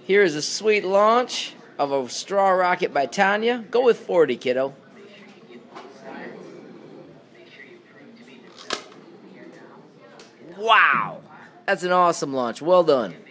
Here is a sweet launch of a straw rocket by Tania. Go with 40, kiddo. Wow! That's an awesome launch. Well done.